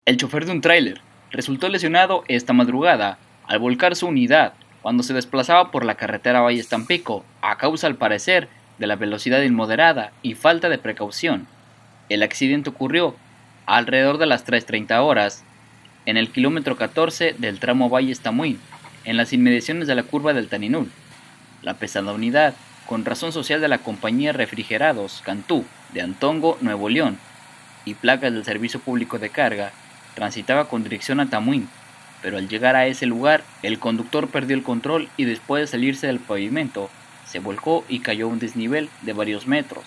El chofer de un tráiler resultó lesionado esta madrugada al volcar su unidad cuando se desplazaba por la carretera Valles-Tampico, a causa al parecer de la velocidad inmoderada y falta de precaución. El accidente ocurrió alrededor de las 3:30 horas en el kilómetro 14 del tramo Valles-Tamuín, en las inmediaciones de la curva del Taninul. La pesada unidad, con razón social de la compañía Refrigerados Cantú de Antongo, Nuevo León, y placas del Servicio Público de Carga, transitaba con dirección a Tamuín, pero al llegar a ese lugar, el conductor perdió el control y después de salirse del pavimento, se volcó y cayó a un desnivel de varios metros.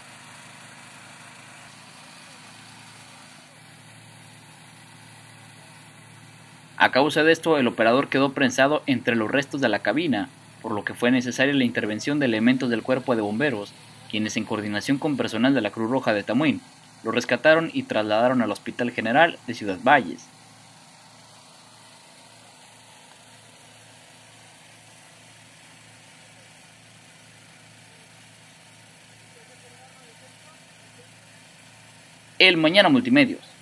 A causa de esto, el operador quedó prensado entre los restos de la cabina, por lo que fue necesaria la intervención de elementos del cuerpo de bomberos, quienes en coordinación con personal de la Cruz Roja de Tamuín, lo rescataron y trasladaron al Hospital General de Ciudad Valles. El Mañana Multimedios.